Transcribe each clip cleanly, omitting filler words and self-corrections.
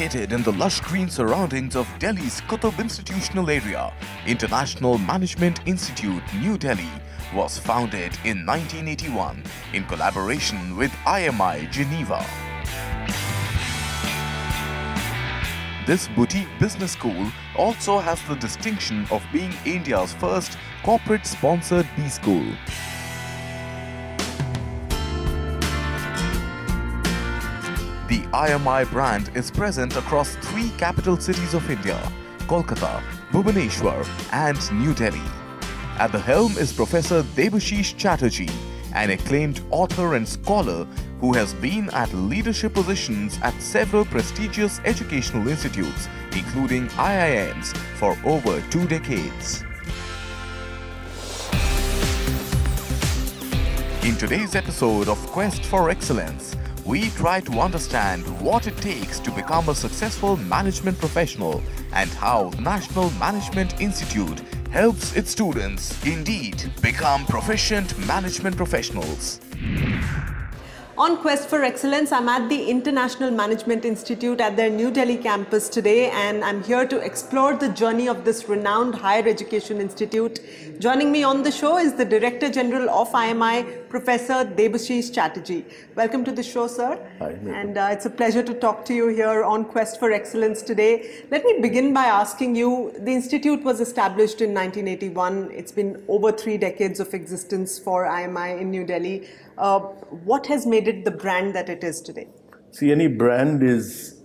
Located in the lush green surroundings of Delhi's Qutb Institutional Area, International Management Institute, New Delhi was founded in 1981 in collaboration with IMI, Geneva. This boutique business school also has the distinction of being India's first corporate-sponsored B school. The IMI brand is present across 3 capital cities of India, Kolkata, Bhubaneswar and New Delhi. At the helm is Professor Debashis Chatterjee, an acclaimed author and scholar who has been at leadership positions at several prestigious educational institutes, including IIMs, for over 2 decades. In today's episode of Quest for Excellence, we try to understand what it takes to become a successful management professional and how the National Management Institute helps its students indeed become proficient management professionals. On Quest for Excellence, I'm at the International Management Institute at their New Delhi campus today, and I'm here to explore the journey of this renowned higher education institute. Joining me on the show is the Director General of IMI, Professor Debashis Chatterjee. Welcome to the show, sir. Hi. And it's a pleasure to talk to you here on Quest for Excellence today. Let me begin by asking you, the institute was established in 1981. It's been over 3 decades of existence for IMI in New Delhi. What has made it the brand that it is today? See, any brand is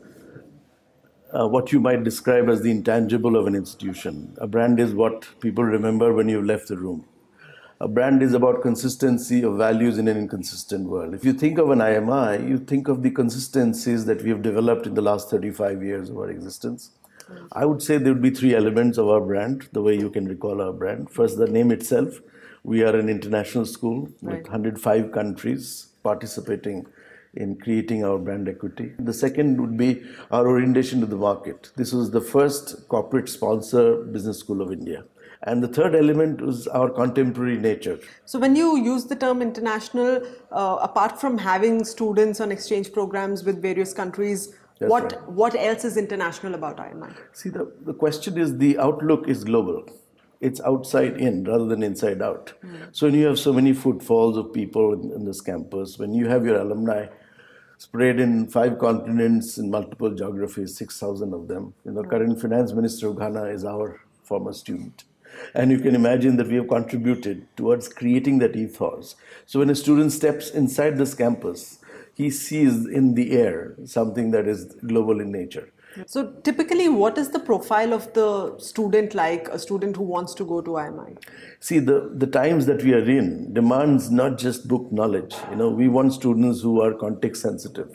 what you might describe as the intangible of an institution. A brand is what people remember when you've left the room. A brand is about consistency of values in an inconsistent world. If you think of an IMI, you think of the consistencies that we have developed in the last 35 years of our existence. I would say there would be 3 elements of our brand, the way you can recall our brand. First, the name itself. We are an international school with 105 countries participating in creating our brand equity. The second would be our orientation to the market. This was the first corporate sponsor business school of India. And the third element was our contemporary nature. So when you use the term international, apart from having students on exchange programs with various countries, what else is international about IMI? See, the question is, the outlook is global. It's outside in rather than inside out. So when you have so many footfalls of people in this campus, when you have your alumni spread in 5 continents in multiple geographies, 6,000 of them. The current finance minister of Ghana is our former student. And you can imagine that we have contributed towards creating that ethos. So when a student steps inside this campus, he sees in the air something that is global in nature. So typically, what is the profile of the student like, a student who wants to go to IMI? See, the times that we are in demands not just book knowledge. We want students who are context sensitive,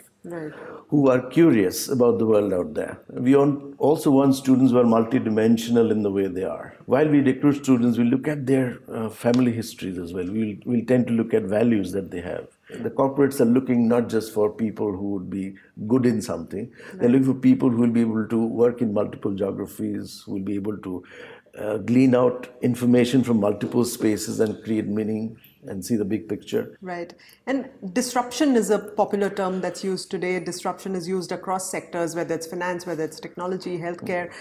who are curious about the world out there. We also want students who are multidimensional in the way they are. While we recruit students, we look at their family histories as well. We'll tend to look at values that they have. The corporates are looking not just for people who would be good in something. They're looking for people who will be able to work in multiple geographies, who will be able to glean out information from multiple spaces and create meaning and see the big picture. Right. And disruption is a popular term that's used today. Disruption is used across sectors, whether it's finance, whether it's technology, healthcare.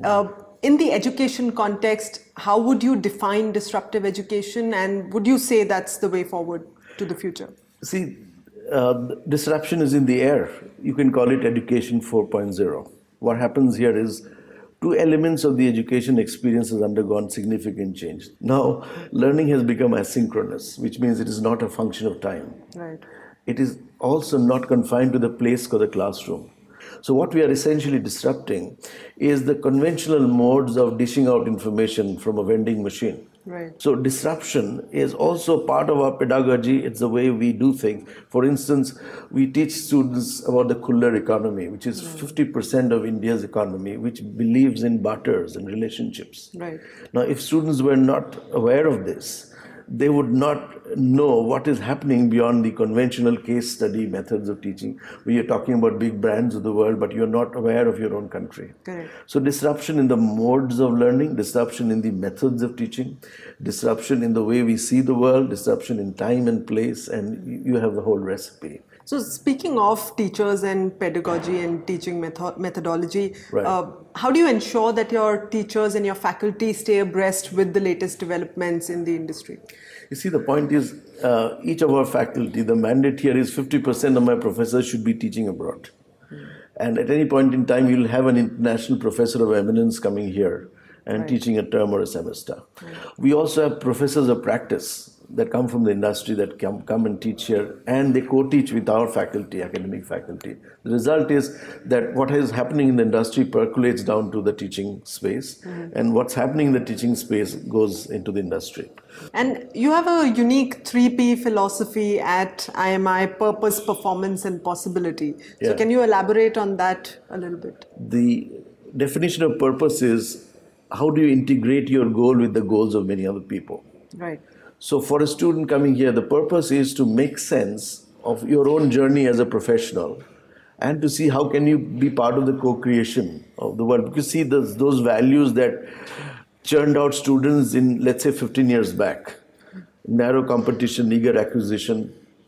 In the education context, how would you define disruptive education, and would you say that's the way forward to the future? See, disruption is in the air. You can call it education 4.0. What happens here is 2 elements of the education experience has undergone significant change. Now, learning has become asynchronous, which means it is not a function of time. Right. It is also not confined to the place or the classroom. So what we are essentially disrupting is the conventional modes of dishing out information from a vending machine. Right. So disruption is also part of our pedagogy. It's the way we do things. For instance, we teach students about the Kuller economy, which is 50% of India's economy, which believes in barters and relationships. Right. Now, if students were not aware of this, they would not know what is happening beyond the conventional case study methods of teaching. We are talking about big brands of the world, but you're not aware of your own country. Correct. So disruption in the modes of learning, disruption in the methods of teaching, disruption in the way we see the world, disruption in time and place, and you have the whole recipe. So speaking of teachers and pedagogy and teaching methodology, Right. how do you ensure that your teachers and your faculty stay abreast with the latest developments in the industry? You see, the point is, each of our faculty, the mandate here is 50% of my professors should be teaching abroad. And at any point in time, you'll have an international professor of eminence coming here and Right. teaching a term or a semester. Right. We also have professors of practice that come from the industry that come and teach here, and they co-teach with our faculty, academic faculty. The result is that what is happening in the industry percolates down to the teaching space, and what's happening in the teaching space goes into the industry. And you have a unique 3P philosophy at IMI: purpose, performance, and possibility. So Yeah. can you elaborate on that a little bit? The definition of purpose is how do you integrate your goal with the goals of many other people? Right. So for a student coming here, the purpose is to make sense of your own journey as a professional and to see how can you be part of the co-creation of the world. Because see, those values that churned out students in, let's say, 15 years back, narrow competition, eager acquisition,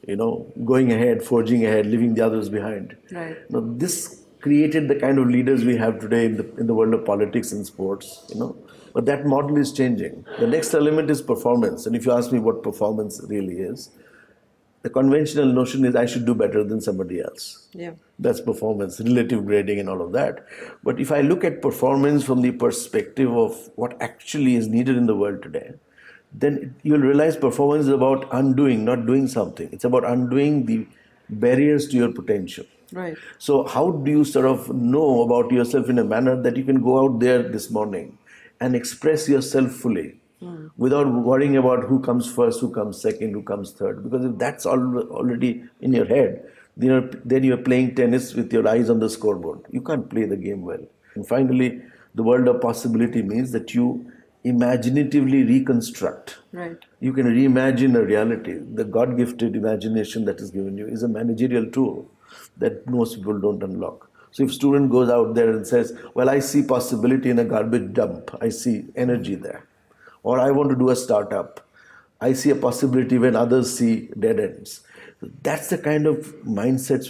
going ahead, forging ahead, leaving the others behind. Right. Now, this created the kind of leaders we have today in the world of politics and sports, But that model is changing. The next element is performance. And if you ask me what performance really is, the conventional notion is I should do better than somebody else. Yeah. That's performance, relative grading and all of that. But if I look at performance from the perspective of what actually is needed in the world today, then you'll realize performance is about undoing, not doing something. It's about undoing the barriers to your potential. Right. So how do you sort of know about yourself in a manner that you can go out there this morning and express yourself fully without worrying about who comes first, who comes second, who comes third? Because if that's already in your head, then you're playing tennis with your eyes on the scoreboard. You can't play the game well. And finally, the world of possibility means that you imaginatively reconstruct. Right. You can reimagine a reality. The God-gifted imagination that is given you is a managerial tool that most people don't unlock. So if a student goes out there and says, well, I see possibility in a garbage dump, I see energy there. Or I want to do a startup, I see a possibility when others see dead ends. That's the kind of mindsets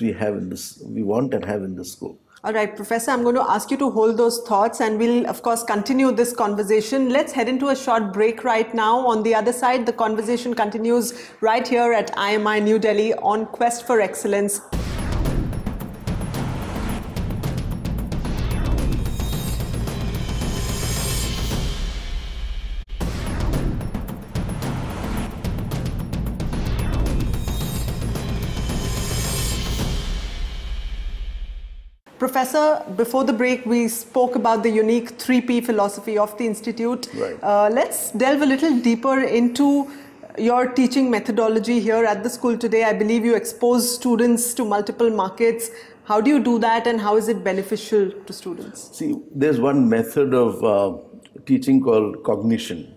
we want and have in the school. All right, Professor, I'm going to ask you to hold those thoughts and we'll, of course, continue this conversation. Let's head into a short break right now. On the other side, the conversation continues right here at IMI-New Delhi on Quest for Excellence. Professor, before the break, we spoke about the unique 3P philosophy of the Institute. Right. Let's delve a little deeper into your teaching methodology here at the school today. I believe you expose students to multiple markets. How do you do that and how is it beneficial to students? See, there's one method of teaching called cognition.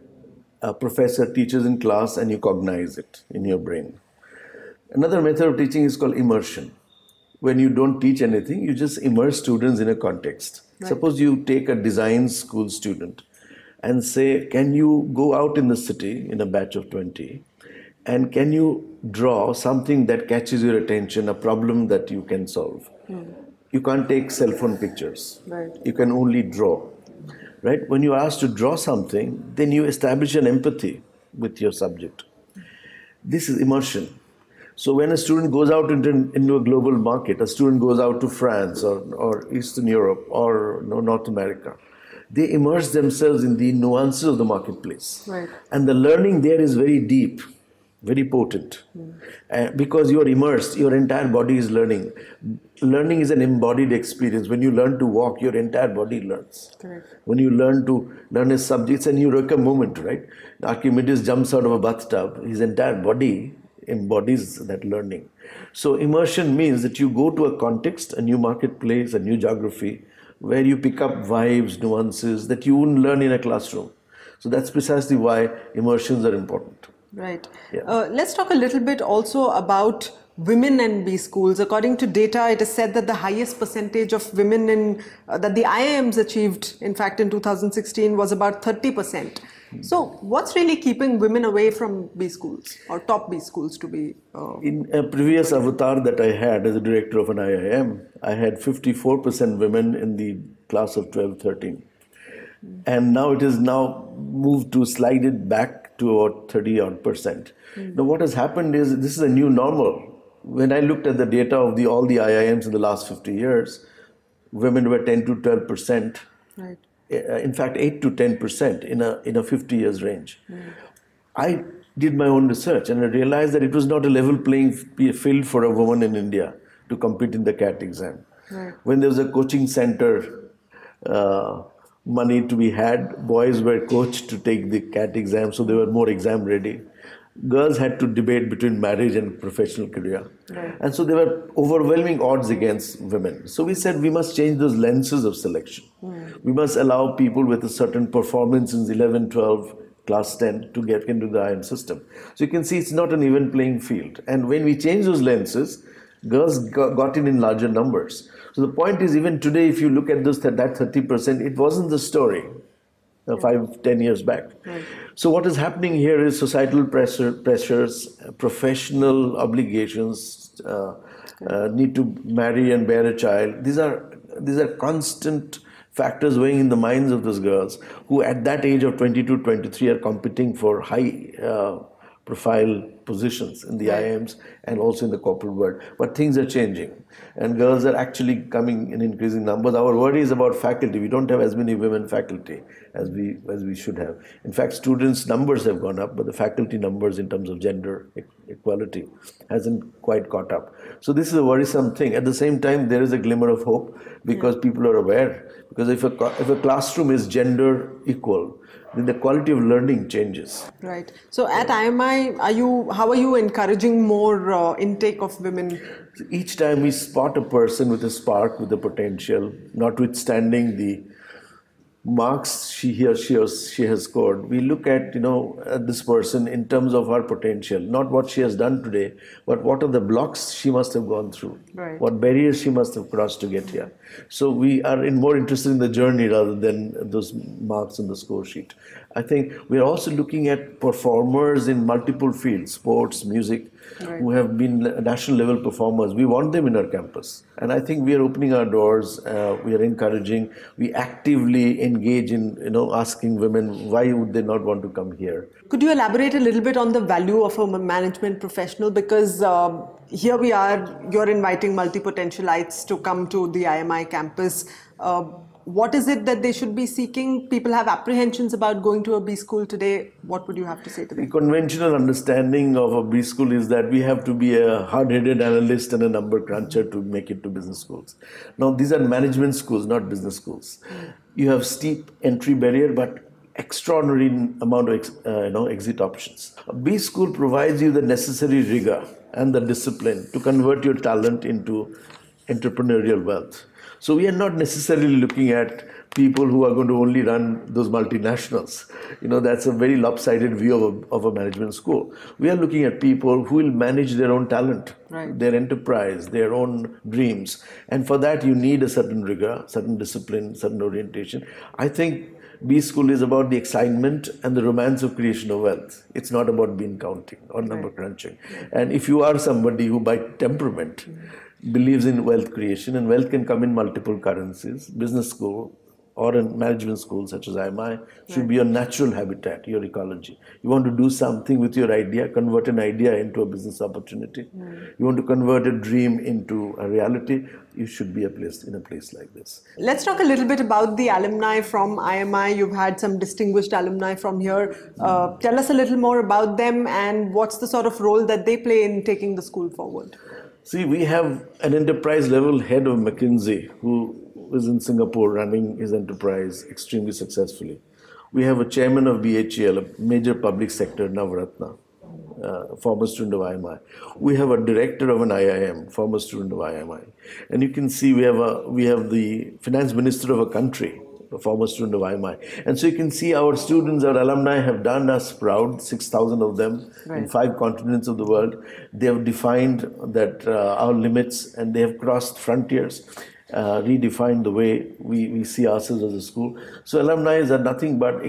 A professor teaches in class and you cognize it in your brain. Another method of teaching is called immersion. When you don't teach anything, you just immerse students in a context. Right. Suppose you take a design school student and say, can you go out in the city in a batch of 20 and can you draw something that catches your attention, a problem that you can solve? You can't take cell phone pictures. Right. You can only draw. Right? When you are asked to draw something, then you establish an empathy with your subject. This is immersion. So when a student goes out into a global market, a student goes out to France or Eastern Europe or North America, they immerse themselves in the nuances of the marketplace. Right. And the learning there is very deep, very potent. Because you are immersed, your entire body is learning. Learning is an embodied experience. When you learn to walk, your entire body learns. Correct. When you learn a subject, it's a eureka moment, right? Archimedes jumps out of a bathtub, his entire body embodies that learning. So immersion means that you go to a context, a new marketplace, a new geography, where you pick up vibes, nuances that you wouldn't learn in a classroom. So that's precisely why immersions are important. Right. Yeah. Let's talk a little bit also about women in B schools. According to data, it is said that the highest percentage of women that the IIMs achieved, in fact, in 2016 was about 30%. So what's really keeping women away from B schools or top B schools to be? In a previous avatar that I had as a director of an IIM, I had 54% women in the class of 12, 13. And now it is now moved to slide it back to about 30 odd percent. Now what has happened is this is a new normal. When I looked at the data of all the IIMs in the last 50 years, women were 10 to 12%. Right. In fact, 8 to 10% in a 50 years range. I did my own research and I realized that it was not a level playing field for a woman in India to compete in the CAT exam. Right. When there was a coaching center money to be had, boys were coached to take the CAT exam, so they were more exam ready. Girls had to debate between marriage and professional career. Right. And so there were overwhelming odds against women. So we said we must change those lenses of selection. We must allow people with a certain performance in 11, 12, class 10 to get into the IIM system. So you can see it's not an even playing field. And when we change those lenses, girls got in larger numbers. So the point is, even today, if you look at that 30%, it wasn't the story 5, 10 years back. Right. So what is happening here is societal pressures, professional obligations, need to marry and bear a child. These are constant factors weighing in the minds of those girls who at that age of 22, 23 are competing for high profile positions in the IIMs and also in the corporate world. But things are changing and girls are actually coming in increasing numbers. Our worry is about faculty. We don't have as many women faculty as we should have. In fact, students' numbers have gone up, but the faculty numbers in terms of gender equality hasn't quite caught up. So this is a worrisome thing. At the same time, there is a glimmer of hope because people are aware. Because if a classroom is gender equal, then the quality of learning changes. Right. So at IMI, how are you encouraging more intake of women? Each time we spot a person with a spark, with a potential, notwithstanding the marks she has scored, we look at at this person in terms of her potential, not what she has done today, but what are the blocks she must have gone through, right. What barriers she must have crossed to get here. So we are more interested in the journey rather than those marks on the score sheet. I think we are also looking at performers in multiple fields, sports, music, right. Who have been national level performers. We want them in our campus. And I think we are opening our doors, we are encouraging, we actively engage in asking women why would they not want to come here. Could you elaborate a little bit on the value of a management professional? Because here we are, you're inviting multi-potentialites to come to the IMI campus. What is it that they should be seeking? People have apprehensions about going to a B school today. What would you have to say to them? The conventional understanding of a B school is that we have to be a hard-headed analyst and a number cruncher to make it to business schools. Now, these are management schools, not business schools. You have steep entry barrier, but extraordinary amount of exit options. A B school provides you the necessary rigor and the discipline to convert your talent into entrepreneurial wealth. So we are not necessarily looking at people who are going to only run those multinationals. That's a very lopsided view of a management school. We are looking at people who will manage their own talent, right. Their enterprise, their own dreams. And for that, you need a certain rigor, certain discipline, certain orientation. I think B school is about the excitement and the romance of creation of wealth. It's not about bean counting or number crunching. And if you are somebody who by temperament believes in wealth creation, and wealth can come in multiple currencies, business school or a management school such as IMI should be your natural habitat, your ecology. You want to do something with your idea, convert an idea into a business opportunity. You want to convert a dream into a reality, you should be in a place like this. Let's talk a little bit about the alumni from IMI. You've had some distinguished alumni from here. Tell us a little more about them and what's the sort of role that they play in taking the school forward. See, we have an enterprise level head of McKinsey who is in Singapore running his enterprise extremely successfully. We have a chairman of BHEL, a major public sector, Navratna, former student of IMI. We have a director of an IIM, former student of IMI. And you can see we have the finance minister of a country, a former student of IMI. And so you can see our students, our alumni have done us proud, 6,000 of them in 5 continents of the world. They have defined that our limits and they have crossed frontiers. redefined the way we see ourselves as a school. So alumni are nothing but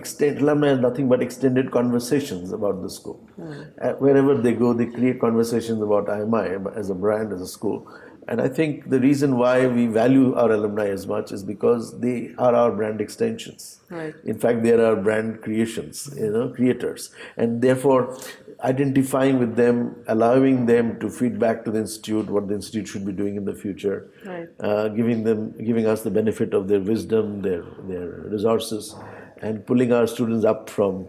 extended conversations about the school. Wherever they go, they create conversations about IMI as a brand, as a school. And I think the reason why we value our alumni as much is because they are our brand extensions. Right. In fact, they are our brand creations, creators. And therefore, identifying with them, allowing them to feed back to the institute what the institute should be doing in the future, right. Giving us the benefit of their wisdom, their resources, and pulling our students up from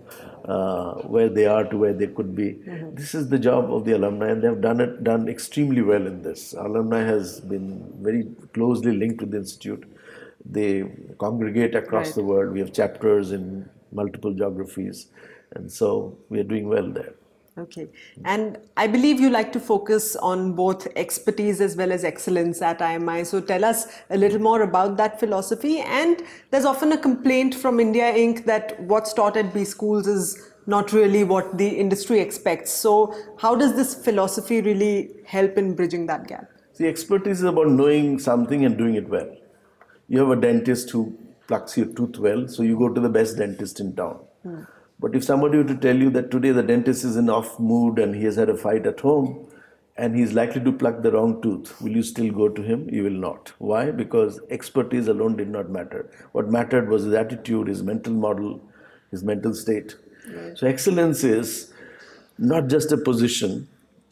where they are to where they could be. This is the job of the alumni, and they have done extremely well in this. Our alumni has been very closely linked with the institute. They congregate across Right. the world. We have chapters in multiple geographies, and so we are doing well there. Okay. And I believe you like to focus on both expertise as well as excellence at IMI. So tell us a little more about that philosophy. And there's often a complaint from India Inc. that what's taught at B schools is not really what the industry expects. So how does this philosophy really help in bridging that gap? See, expertise is about knowing something and doing it well. You have a dentist who plucks your tooth well, so you go to the best dentist in town. But if somebody were to tell you that today the dentist is in off mood and he has had a fight at home and he's likely to pluck the wrong tooth, will you still go to him? You will not. Why? Because expertise alone did not matter. What mattered was his attitude, his mental model, his mental state. Right. So excellence is not just a position,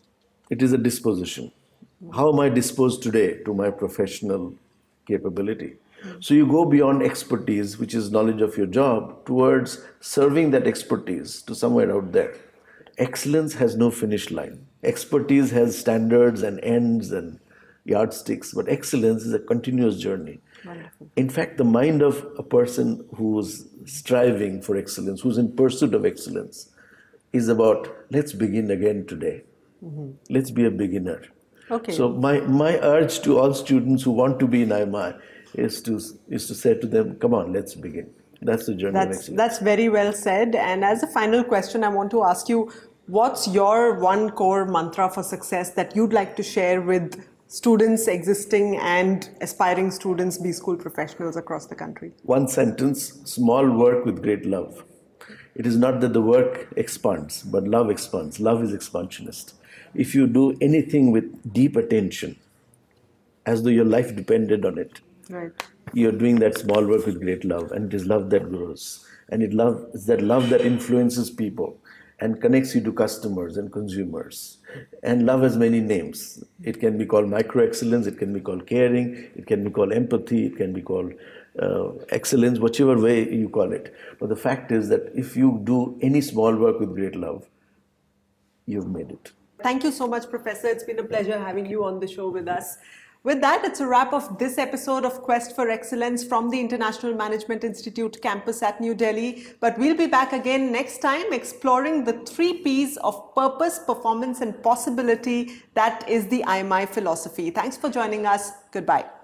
it is a disposition. How am I disposed today to my professional capability? So you go beyond expertise, which is knowledge of your job, towards serving that expertise to somewhere out there. Excellence has no finish line. Expertise has standards and ends and yardsticks, but excellence is a continuous journey. Wonderful. In fact, the mind of a person who's striving for excellence, who's in pursuit of excellence, is about, let's begin again today. Let's be a beginner. Okay. So my urge to all students who want to be in IMI is to say to them, come on, let's begin. That's the journey of excellence. That's very well said. And as a final question, I want to ask you, what's your one core mantra for success that you'd like to share with students, existing and aspiring students, B school professionals across the country? One sentence: small work with great love. It is not that the work expands, but love expands. Love is expansionist. If you do anything with deep attention, as though your life depended on it, right, you're doing that small work with great love, and it is love that grows. And it's that love that influences people and connects you to customers and consumers. And love has many names. It can be called micro-excellence, it can be called caring, it can be called empathy, it can be called excellence, whichever way you call it. But the fact is that if you do any small work with great love, you've made it. Thank you so much, Professor. It's been a pleasure having you on the show with us. With that, it's a wrap of this episode of Quest for Excellence from the International Management Institute campus at New Delhi. But we'll be back again next time exploring the 3 Ps of purpose, performance and possibility that is the IMI philosophy. Thanks for joining us. Goodbye.